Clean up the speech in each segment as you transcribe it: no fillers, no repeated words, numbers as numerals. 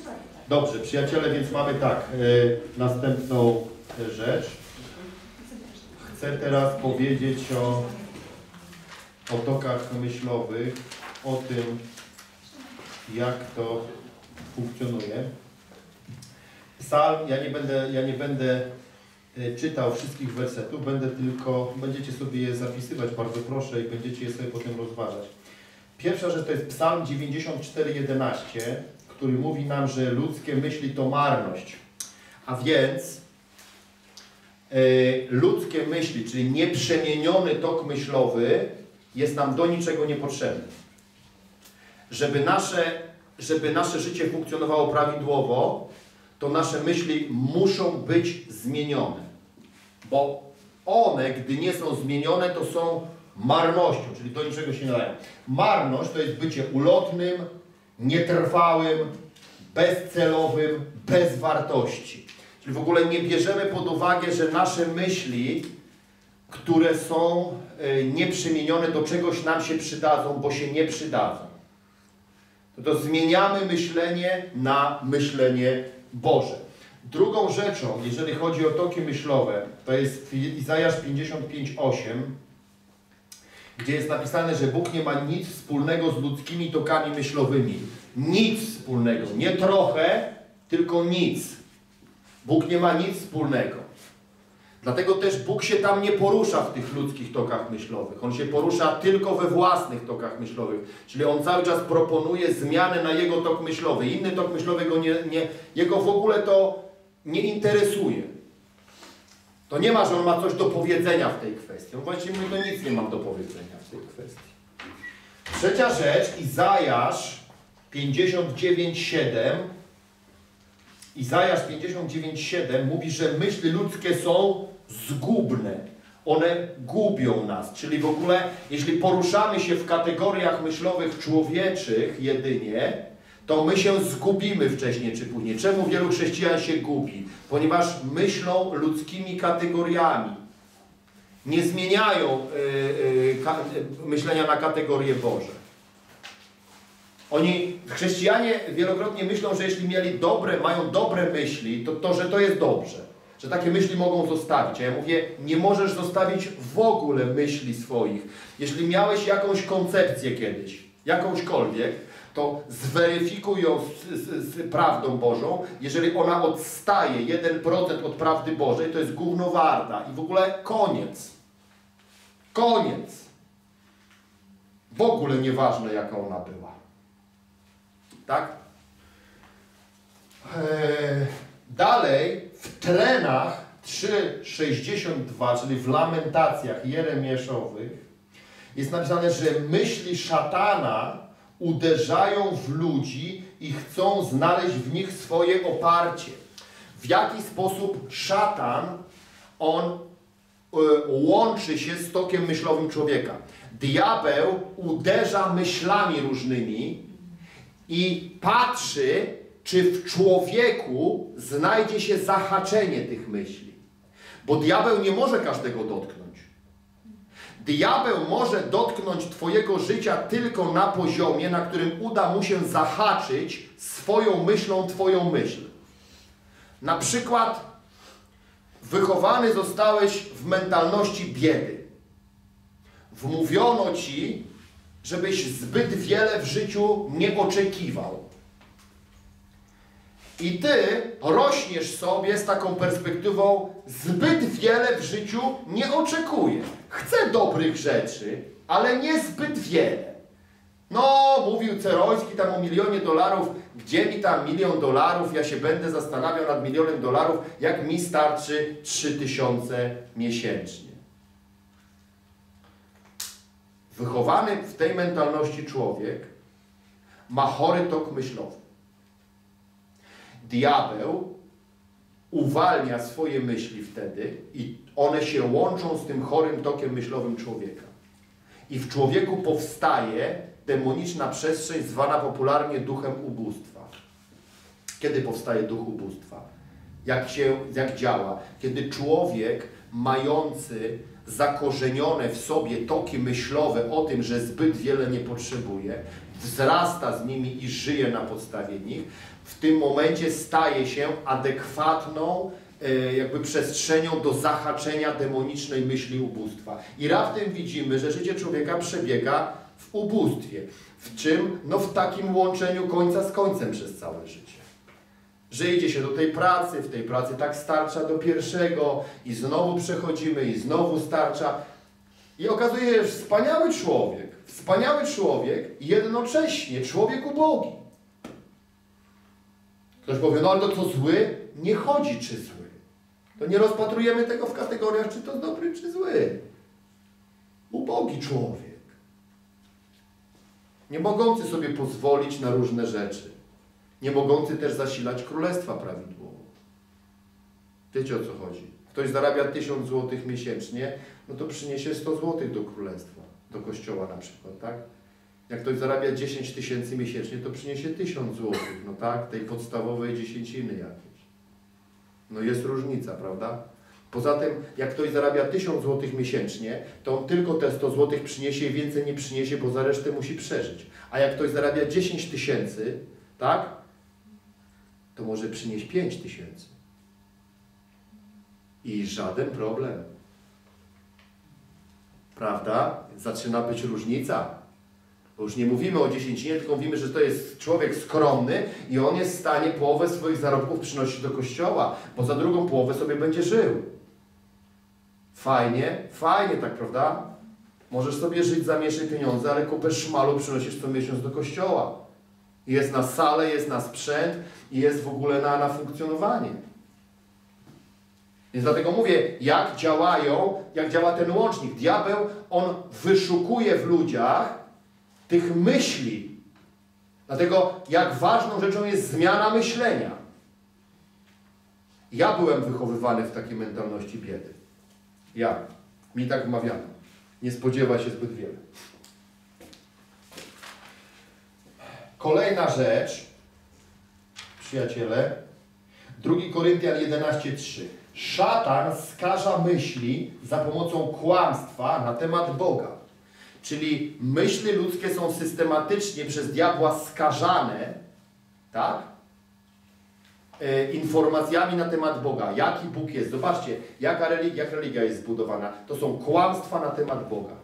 Dobrze, przyjaciele, więc mamy tak, następną rzecz. Chcę teraz powiedzieć o tokach myślowych, o tym, jak to funkcjonuje. Psalm, ja nie będę czytał wszystkich wersetów, będziecie sobie je zapisywać, bardzo proszę, i będziecie je sobie potem rozważać. Pierwsza rzecz to jest Psalm 94:11, który mówi nam, że ludzkie myśli to marność. A więc ludzkie myśli, czyli nieprzemieniony tok myślowy jest nam do niczego niepotrzebny. Żeby nasze życie funkcjonowało prawidłowo, to nasze myśli muszą być zmienione. Bo one, gdy nie są zmienione, to są marnością, czyli do niczego się nie nadają. Marność to jest bycie ulotnym, nietrwałym, bezcelowym, bez wartości. Czyli w ogóle nie bierzemy pod uwagę, że nasze myśli, które są nieprzemienione, do czegoś nam się przydadzą, bo się nie przydadzą. To zmieniamy myślenie na myślenie Boże. Drugą rzeczą, jeżeli chodzi o toki myślowe, to jest Izajasz 55:8, gdzie jest napisane, że Bóg nie ma nic wspólnego z ludzkimi tokami myślowymi. Nic wspólnego. Nie trochę, tylko nic. Bóg nie ma nic wspólnego. Dlatego też Bóg się tam nie porusza w tych ludzkich tokach myślowych. On się porusza tylko we własnych tokach myślowych. Czyli On cały czas proponuje zmianę na Jego tok myślowy. Inny tok myślowy Jego w ogóle to nie interesuje. To nie ma, że On ma coś do powiedzenia w tej kwestii. On właściwie mówi, to nic nie mam do powiedzenia w tej kwestii. Trzecia rzecz, Izajasz 59:7. Izajasz 59:7 mówi, że myśli ludzkie są zgubne. One gubią nas. Czyli w ogóle, jeśli poruszamy się w kategoriach myślowych człowieczych jedynie, to my się zgubimy wcześniej czy później. Czemu wielu chrześcijan się gubi? Ponieważ myślą ludzkimi kategoriami. Nie zmieniają myślenia na kategorie Boże. Chrześcijanie wielokrotnie myślą, że jeśli mają dobre myśli, że to jest dobrze. Że takie myśli mogą zostawić. A ja mówię, nie możesz zostawić w ogóle myśli swoich. Jeśli miałeś jakąś koncepcję kiedyś, jakąśkolwiek, to zweryfikuj ją z prawdą Bożą. Jeżeli ona odstaje 1% od prawdy Bożej, to jest gówno warta. I w ogóle koniec. Koniec. W ogóle nieważne, jaka ona była. Tak? Dalej w Trenach 3:62, czyli w lamentacjach jeremiaszowych, jest napisane, że myśli szatana uderzają w ludzi i chcą znaleźć w nich swoje oparcie. W jaki sposób szatan, on łączy się z tokiem myślowym człowieka. Diabeł uderza myślami różnymi i patrzy, czy w człowieku znajdzie się zahaczenie tych myśli. Bo diabeł nie może każdego dotknąć. Diabeł może dotknąć twojego życia tylko na poziomie, na którym uda mu się zahaczyć swoją myślą twoją myśl. Na przykład wychowany zostałeś w mentalności biedy. Wmówiono ci, żebyś zbyt wiele w życiu nie oczekiwał. I ty rośniesz sobie z taką perspektywą, zbyt wiele w życiu nie oczekuję. Chcę dobrych rzeczy, ale nie zbyt wiele. No, mówił Ceroński tam o $1 000 000, gdzie mi tam $1 000 000, ja się będę zastanawiał nad $1 000 000, jak mi starczy 3000 miesięcznie. Wychowany w tej mentalności człowiek ma chory tok myślowy. Diabeł uwalnia swoje myśli wtedy i one się łączą z tym chorym tokiem myślowym człowieka. I w człowieku powstaje demoniczna przestrzeń zwana popularnie duchem ubóstwa. Kiedy powstaje duch ubóstwa? Jak działa? Kiedy człowiek mający zakorzenione w sobie toki myślowe o tym, że zbyt wiele nie potrzebuje, wzrasta z nimi i żyje na podstawie nich, w tym momencie staje się adekwatną jakby przestrzenią do zahaczenia demonicznej myśli ubóstwa. I raptem widzimy, że życie człowieka przebiega w ubóstwie. W czym? No w takim łączeniu końca z końcem przez całe życie. Że idzie się do tej pracy, w tej pracy tak starcza do pierwszego i znowu przechodzimy i znowu starcza. I okazuje się, że wspaniały człowiek i jednocześnie człowiek ubogi. Ktoś powie, no ale to co zły? Nie chodzi czy zły. To nie rozpatrujemy tego w kategoriach, czy to dobry, czy zły. Ubogi człowiek. Nie mogący sobie pozwolić na różne rzeczy. Nie mogący też zasilać królestwa prawidłowo. Wiecie, o co chodzi? Ktoś zarabia 1000 zł miesięcznie, no to przyniesie 100 zł do królestwa, do kościoła na przykład, tak? Jak ktoś zarabia 10 000 miesięcznie, to przyniesie 1000 zł, no tak? Tej podstawowej dziesięciny jakiejś. No jest różnica, prawda? Poza tym, jak ktoś zarabia 1000 zł miesięcznie, to on tylko te 100 zł przyniesie i więcej nie przyniesie, bo za resztę musi przeżyć. A jak ktoś zarabia 10 000, tak? To może przynieść 5000. I żaden problem. Prawda? Zaczyna być różnica. Bo już nie mówimy o dziesięcinie, tylko mówimy, że to jest człowiek skromny i on jest w stanie połowę swoich zarobków przynosić do kościoła, bo za drugą połowę sobie będzie żył. Fajnie, fajnie, tak, prawda? Możesz sobie żyć za mniejsze pieniądze, ale kupę szmalu przynosisz co miesiąc do kościoła. Jest na salę, jest na sprzęt i jest w ogóle na funkcjonowanie. Więc dlatego mówię, jak działa ten łącznik. Diabeł, on wyszukuje w ludziach tych myśli. Dlatego jak ważną rzeczą jest zmiana myślenia. Ja byłem wychowywany w takiej mentalności biedy. Mi tak wmawiano. Nie spodziewa się zbyt wiele. Kolejna rzecz, przyjaciele, 2 Koryntian 11:3. Szatan skaża myśli za pomocą kłamstwa na temat Boga. Czyli myśli ludzkie są systematycznie przez diabła skażane, tak? Informacjami na temat Boga. Jaki Bóg jest? Zobaczcie, jak religia jest zbudowana. To są kłamstwa na temat Boga.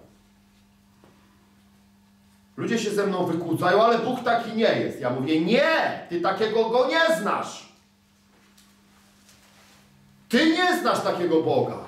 Ludzie się ze mną wykłócają, ale Bóg taki nie jest. Ja mówię, nie! Ty takiego Go nie znasz! Ty nie znasz takiego Boga!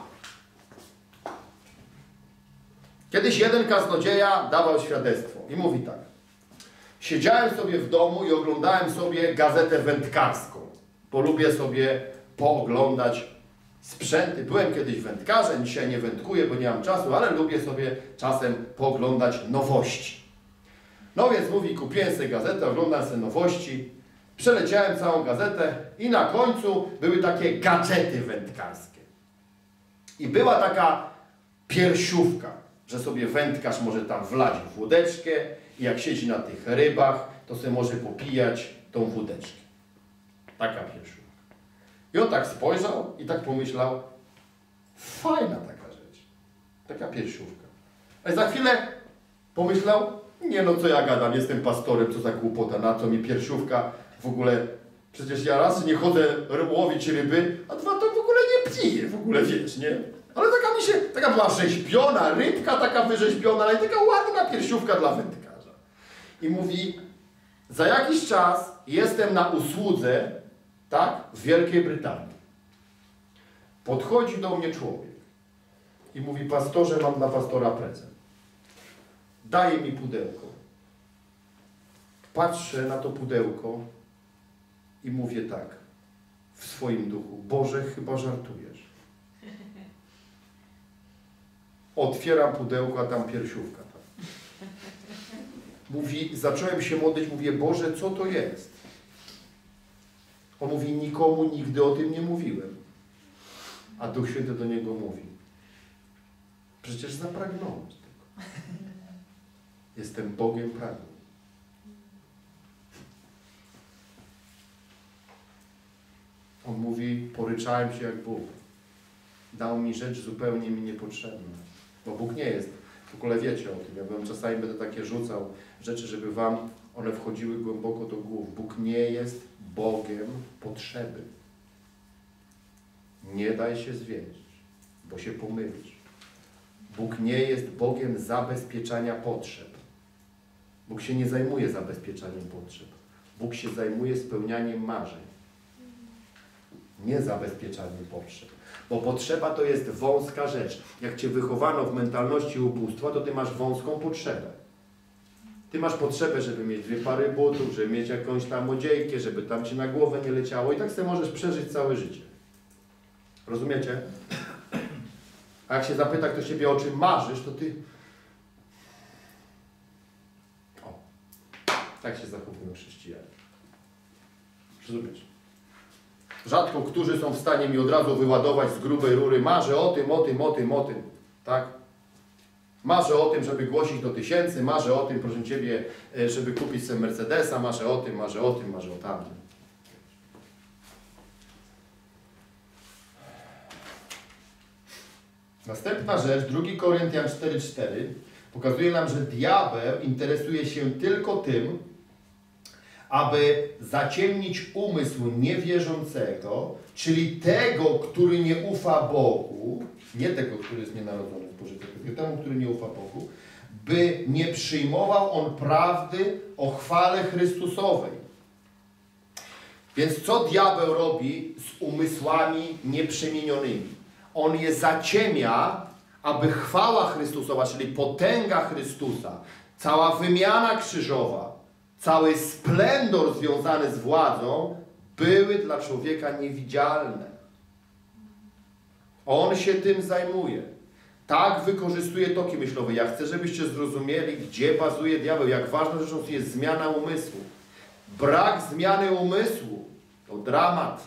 Kiedyś jeden kaznodzieja dawał świadectwo i mówi tak. Siedziałem sobie w domu i oglądałem sobie gazetę wędkarską, bo lubię sobie pooglądać sprzęty. Byłem kiedyś wędkarzem, dzisiaj nie wędkuję, bo nie mam czasu, ale lubię sobie czasem pooglądać nowości. No więc mówi, kupiłem sobie gazetę, oglądam sobie nowości, przeleciałem całą gazetę i na końcu były takie gadżety wędkarskie. I była taka piersiówka, że sobie wędkarz może tam wlać w wódeczkę i jak siedzi na tych rybach, to sobie może popijać tą wódeczkę. Taka piersiówka. I on tak spojrzał i tak pomyślał, fajna taka rzecz. Taka piersiówka. A za chwilę pomyślał, nie no co ja gadam, jestem pastorem, co za głupota, na co mi piersiówka w ogóle, przecież ja raz nie chodzę łowić ryby, a dwa to w ogóle nie piję, w ogóle wiesz, nie? Ale taka była rzeźbiona, rybka taka wyrzeźbiona, ale taka ładna piersiówka dla wędkarza. I mówi, za jakiś czas jestem na usłudze, tak, w Wielkiej Brytanii. Podchodzi do mnie człowiek i mówi, pastorze, mam dla pastora prezent. Daje mi pudełko. Patrzę na to pudełko i mówię tak w swoim duchu, Boże, chyba żartujesz. Otwieram pudełko, a tam piersiówka. Tak. Mówi, zacząłem się modlić, mówię, Boże, co to jest? On mówi, nikomu nigdy o tym nie mówiłem. A Duch Święty do niego mówi, przecież zapragnąłem tego. Jestem Bogiem pragnień. On mówi, poryczałem się jak Bóg. Dał mi rzecz zupełnie mi niepotrzebna. Bo Bóg nie jest W ogóle wiecie o tym, ja bym czasami będę takie rzucał rzeczy, żeby wam one wchodziły głęboko do głów. Bóg nie jest Bogiem potrzeby. Nie daj się zwieść, bo się pomylisz. Bóg nie jest Bogiem zabezpieczania potrzeb. Bóg się nie zajmuje zabezpieczaniem potrzeb. Bóg się zajmuje spełnianiem marzeń. Nie zabezpieczaniem potrzeb. Bo potrzeba to jest wąska rzecz. Jak cię wychowano w mentalności ubóstwa, to ty masz wąską potrzebę. Ty masz potrzebę, żeby mieć 2 pary butów, żeby mieć jakąś tam odziejkę, żeby tam ci na głowę nie leciało i tak sobie możesz przeżyć całe życie. Rozumiecie? A jak się zapyta ktoś ciebie, o czym marzysz, to ty... O, tak się zachowują chrześcijanie. Rozumiesz? Rzadko którzy są w stanie mi od razu wyładować z grubej rury. Marzę o tym, o tym, o tym, o tym. Tak? Marzę o tym, żeby głosić do 1000, marzę o tym, proszę Ciebie, żeby kupić sobie Mercedesa, marzę o tym, marzę o tym, marzę o tamtym. Następna rzecz, 2 Koryntian 4,4 pokazuje nam, że diabeł interesuje się tylko tym, aby zaciemnić umysł niewierzącego, czyli tego, który nie ufa Bogu, nie tego, który jest nienarodzony w Bożej krwi, temu, który nie ufa Bogu, by nie przyjmował on prawdy o chwale Chrystusowej. Więc co diabeł robi z umysłami nieprzemienionymi? On je zaciemia, aby chwała Chrystusowa, czyli potęga Chrystusa, cała wymiana krzyżowa, cały splendor związany z władzą były dla człowieka niewidzialne. On się tym zajmuje. Tak wykorzystuje toki myślowe. Ja chcę, żebyście zrozumieli, gdzie bazuje diabeł, jak ważną rzeczą jest zmiana umysłu. Brak zmiany umysłu to dramat.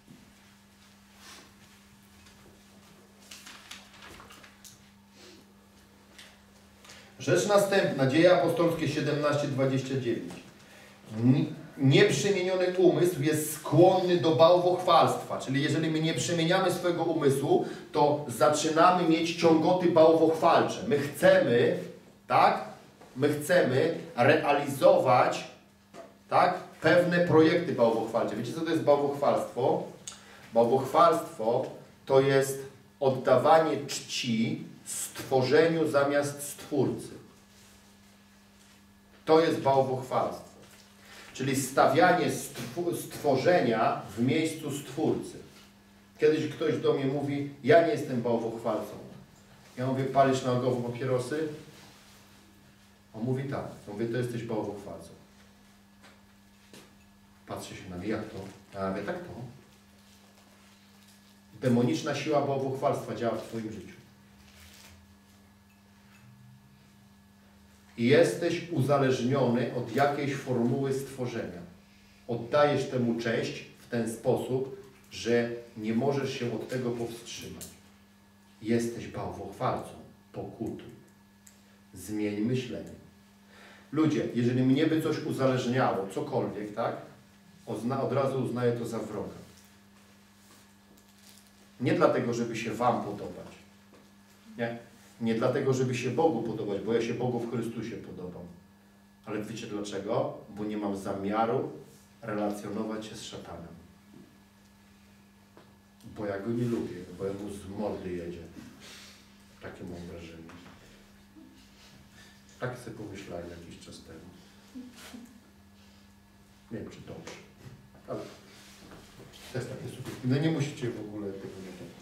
Rzecz następna, Dzieje Apostolskie 17:29. Nieprzemieniony umysł jest skłonny do bałwochwalstwa. Czyli jeżeli my nie przemieniamy swojego umysłu, to zaczynamy mieć ciągoty bałwochwalcze. My chcemy, tak? My chcemy realizować, tak? Pewne projekty bałwochwalcze. Wiecie, co to jest bałwochwalstwo? Bałwochwalstwo to jest oddawanie czci stworzeniu zamiast stwórcy. To jest bałwochwalstwo. Czyli stawianie stworzenia w miejscu stwórcy. Kiedyś ktoś do mnie mówi, ja nie jestem bałwochwalcą. Ja mówię, palisz naokoło papierosy? On mówi tak. Ja mówię, to jesteś bałwochwalcą. Patrzy się na mnie, jak to? A ja mówię, tak to. Demoniczna siła bałwochwalstwa działa w twoim życiu. I jesteś uzależniony od jakiejś formuły stworzenia. Oddajesz temu cześć w ten sposób, że nie możesz się od tego powstrzymać. Jesteś bałwochwalcą. Pokutuj. Zmień myślenie. Ludzie, jeżeli mnie by coś uzależniało, cokolwiek, tak? Od razu uznaję to za wroga. Nie dlatego, żeby się wam podobać. Nie? Nie dlatego, żeby się Bogu podobać, bo ja się Bogu w Chrystusie podobam. Ale wiecie dlaczego? Bo nie mam zamiaru relacjonować się z szatanem. Bo ja go nie lubię, bo ja mu z mordy jedzie. Takie mam wrażenie. Tak sobie pomyślałem jakiś czas temu. Nie wiem, czy dobrze. Ale to jest takie subiektywne. Nie musicie w ogóle tego nie dokonać.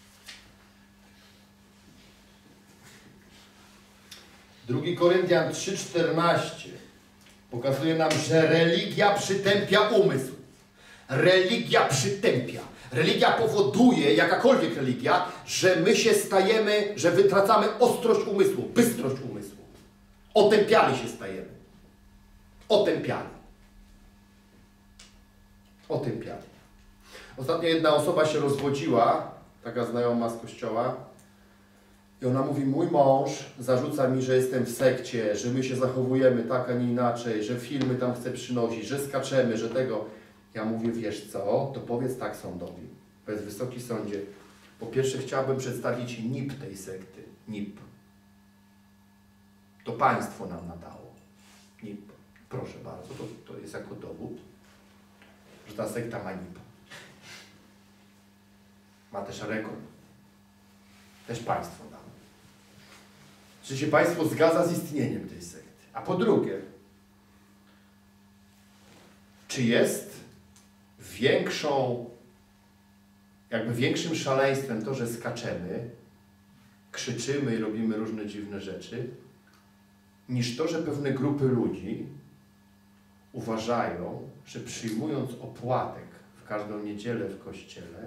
2 Koryntian 3,14 pokazuje nam, że religia przytępia umysł. Religia przytępia. Religia powoduje, jakakolwiek religia, że my się stajemy, że wytracamy ostrość umysłu, bystrość umysłu. Otępiali się stajemy. Otępiali. Otępiali. Ostatnio jedna osoba się rozwodziła, taka znajoma z kościoła, i ona mówi, mój mąż zarzuca mi, że jestem w sekcie, że my się zachowujemy tak, a nie inaczej, że filmy tam chce przynosić, że skaczemy, że tego. Ja mówię, wiesz co, to powiedz tak sądowi. Powiedz, Wysoki Sądzie, po pierwsze chciałbym przedstawić NIP tej sekty. NIP. To państwo nam nadało. NIP. Proszę bardzo, to jest jako dowód, że ta sekta ma NIP. Ma też rekord. Też państwo dało. Czy się państwo zgadza z istnieniem tej sekty? A po drugie, czy jest większym szaleństwem to, że skaczemy, krzyczymy i robimy różne dziwne rzeczy, niż to, że pewne grupy ludzi uważają, że przyjmując opłatek w każdą niedzielę w kościele,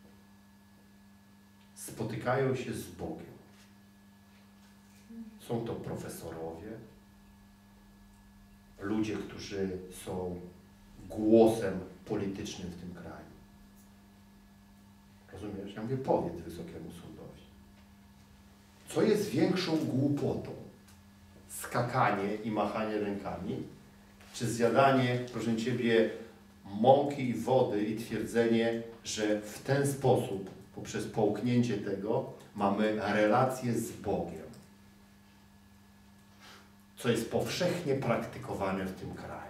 spotykają się z Bogiem. Są to profesorowie, ludzie, którzy są głosem politycznym w tym kraju. Rozumiesz? Ja mówię, powiedz Wysokiemu Sądowi. Co jest większą głupotą? Skakanie i machanie rękami? Czy zjadanie, proszę Ciebie, mąki i wody i twierdzenie, że w ten sposób, poprzez połknięcie tego, mamy relację z Bogiem? Co jest powszechnie praktykowane w tym kraju.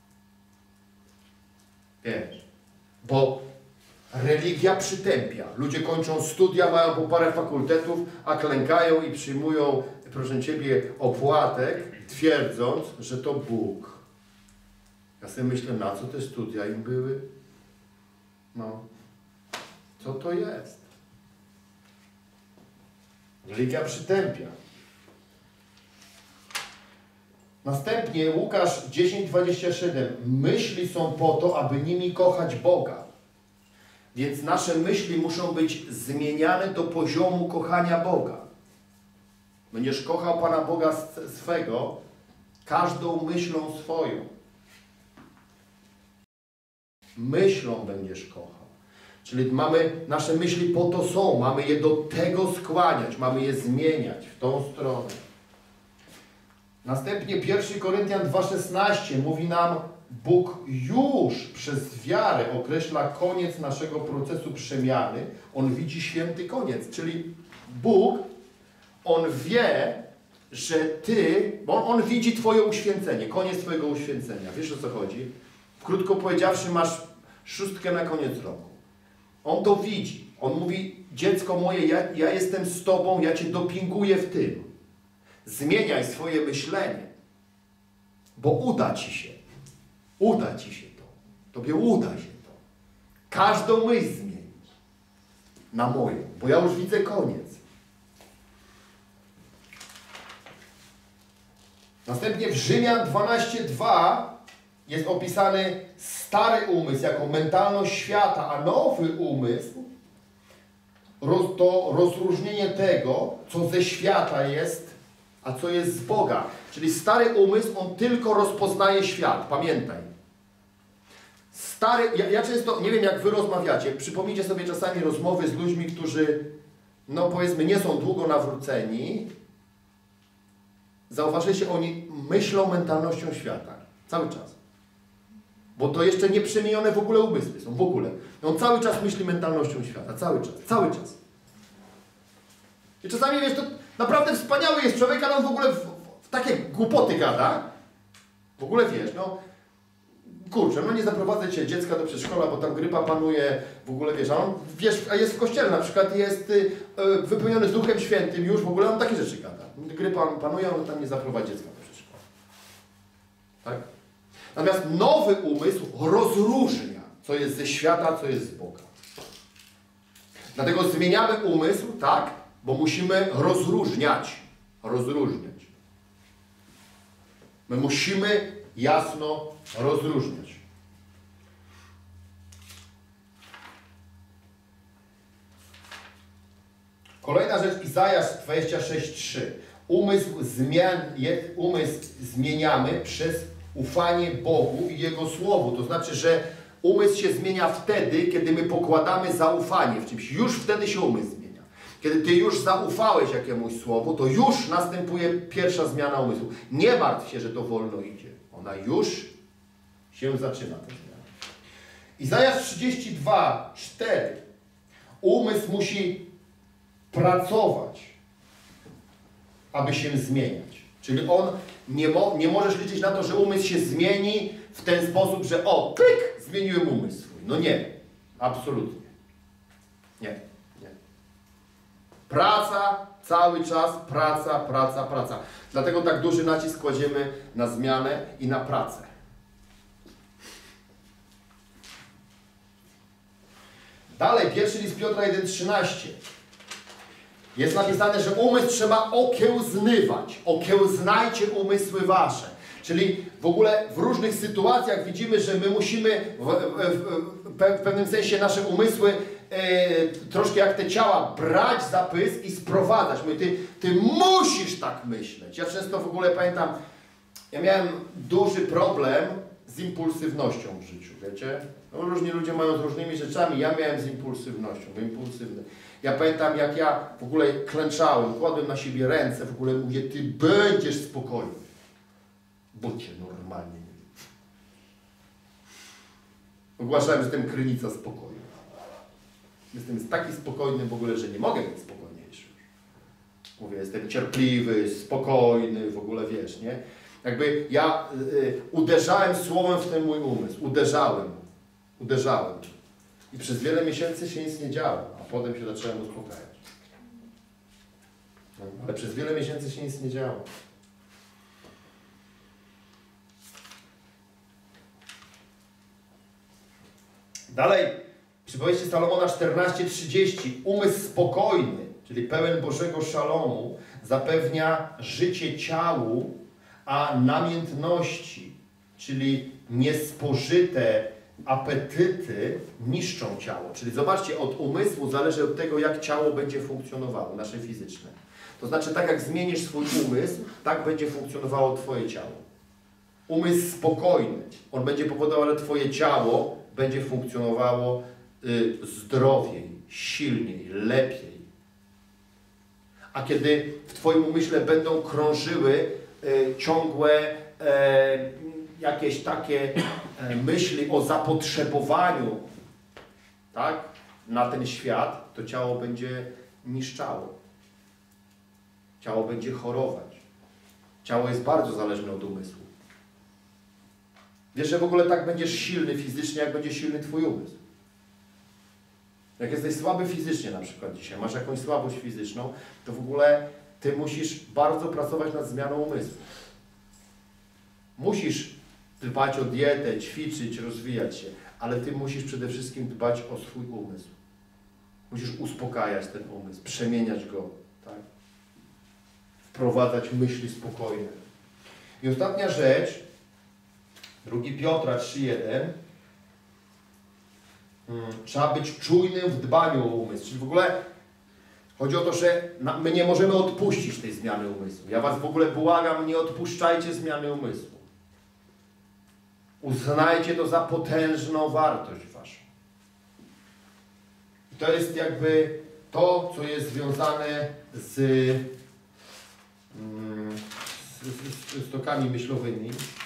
Wiesz, bo religia przytępia. Ludzie kończą studia, mają po parę fakultetów, a klękają i przyjmują, proszę Ciebie, opłatek, twierdząc, że to Bóg. Ja sobie myślę, na co te studia im były? No, co to jest? Religia przytępia. Następnie Łukasz 10:27. Myśli są po to, aby nimi kochać Boga. Więc nasze myśli muszą być zmieniane do poziomu kochania Boga. Będziesz kochał Pana Boga swego każdą myślą swoją. Myślą będziesz kochał. Czyli nasze myśli po to są. Mamy je do tego skłaniać. Mamy je zmieniać w tą stronę. Następnie 1 Koryntian 2:16 mówi nam, Bóg już przez wiarę określa koniec naszego procesu przemiany. On widzi święty koniec. Czyli Bóg, On wie, że Ty, bo On widzi Twoje uświęcenie, koniec Twojego uświęcenia. Wiesz, o co chodzi? Krótko powiedziawszy, masz 6 na koniec roku. On to widzi. On mówi, dziecko moje, ja jestem z Tobą, ja Cię dopinguję w tym. Zmieniaj swoje myślenie, bo uda Ci się. Uda Ci się to. Tobie uda się to. Każdą myśl zmienić na moją, bo ja już widzę koniec. Następnie w Rzymian 12:2 jest opisany stary umysł jako mentalność świata, a nowy umysł to rozróżnienie tego, co ze świata jest, a co jest z Boga. Czyli stary umysł, on tylko rozpoznaje świat. Pamiętaj. Ja często, nie wiem jak wy rozmawiacie, przypomnijcie sobie czasami rozmowy z ludźmi, którzy, no powiedzmy, nie są długo nawróceni. Zauważycie, oni myślą mentalnością świata. Cały czas. Bo to jeszcze nie przemienione w ogóle umysły są. W ogóle. On cały czas myśli mentalnością świata. Cały czas. Cały czas. I czasami, wiesz, to naprawdę wspaniały jest człowiek, ale on w ogóle w takie głupoty gada. W ogóle, wiesz, no kurczę, no nie zaprowadzę Cię dziecka do przedszkola, bo tam grypa panuje, w ogóle, wiesz, a on, wiesz, a jest w kościele na przykład, jest wypełniony z Duchem Świętym już, w ogóle on takie rzeczy gada. Grypa panuje, on tam nie zaprowadzi dziecka do przedszkola. Tak? Natomiast nowy umysł rozróżnia, co jest ze świata, co jest z Boga. Dlatego zmieniamy umysł, tak, bo musimy rozróżniać. Rozróżniać. My musimy jasno rozróżniać. Kolejna rzecz, Izajasz 26:3. Umysł zmieniamy przez ufanie Bogu i Jego Słowu. To znaczy, że umysł się zmienia wtedy, kiedy my pokładamy zaufanie w czymś. Już wtedy się umysł zmienia. Kiedy Ty już zaufałeś jakiemuś słowu, to już następuje pierwsza zmiana umysłu. Nie martw się, że to wolno idzie. Ona już się zaczyna, ta zmiana. Izajasz 32:4. Umysł musi pracować, aby się zmieniać. Czyli on nie możesz liczyć na to, że umysł się zmieni w ten sposób, że o, pyk, zmieniłem umysł swój. No nie, absolutnie. Nie. Praca, cały czas praca. Dlatego tak duży nacisk kładziemy na zmianę i na pracę. Dalej, pierwszy list Piotra 1,13. Jest napisane, że umysł trzeba okiełznywać. Okiełznajcie umysły wasze. Czyli w ogóle w różnych sytuacjach widzimy, że my musimy w pewnym sensie nasze umysły troszkę jak te ciała brać za pysk i sprowadzać. Mówię, ty musisz tak myśleć. Ja często w ogóle pamiętam, ja miałem duży problem z impulsywnością w życiu, wiecie? No, różni ludzie mają z różnymi rzeczami, ja miałem z impulsywnością, bo impulsywny. Ja pamiętam, jak ja w ogóle klęczałem, kładłem na siebie ręce, w ogóle mówię, ty będziesz spokojny. Bądźcie normalnie. Ogłaszałem, że jestem krynica spokoju. Jestem taki spokojny w ogóle, że nie mogę być spokojniejszy. Mówię, jestem cierpliwy, spokojny, w ogóle wiesz, nie? Jakby ja uderzałem słowem w ten mój umysł. Uderzałem. I przez wiele miesięcy się nic nie działo, a potem się zacząłem uspokajać. No, ale przez wiele miesięcy się nic nie działo. Dalej, przypowieści Salomona 14:30. Umysł spokojny, czyli pełen Bożego szalomu, zapewnia życie ciału, a namiętności, czyli niespożyte apetyty niszczą ciało. Czyli zobaczcie, od umysłu zależy od tego, jak ciało będzie funkcjonowało, nasze fizyczne. To znaczy, tak jak zmienisz swój umysł, tak będzie funkcjonowało Twoje ciało. Umysł spokojny, on będzie powodował, że Twoje ciało będzie funkcjonowało zdrowiej, silniej, lepiej. A kiedy w Twoim umyśle będą krążyły ciągłe jakieś takie myśli o zapotrzebowaniu, tak, na ten świat, to ciało będzie niszczało. Ciało będzie chorować. Ciało jest bardzo zależne od umysłu. Wiesz, że w ogóle tak będziesz silny fizycznie, jak będzie silny Twój umysł. Jak jesteś słaby fizycznie na przykład dzisiaj, masz jakąś słabość fizyczną, to w ogóle Ty musisz bardzo pracować nad zmianą umysłu. Musisz dbać o dietę, ćwiczyć, rozwijać się, ale Ty musisz przede wszystkim dbać o swój umysł. Musisz uspokajać ten umysł, przemieniać go, tak? Wprowadzać myśli spokojne. I ostatnia rzecz, 2 Piotra 3,1. Trzeba być czujnym w dbaniu o umysł. Czyli w ogóle chodzi o to, że my nie możemy odpuścić tej zmiany umysłu. Ja Was w ogóle błagam, nie odpuszczajcie zmiany umysłu. Uznajcie to za potężną wartość Waszą. I to jest jakby to, co jest związane z stokami myślowymi.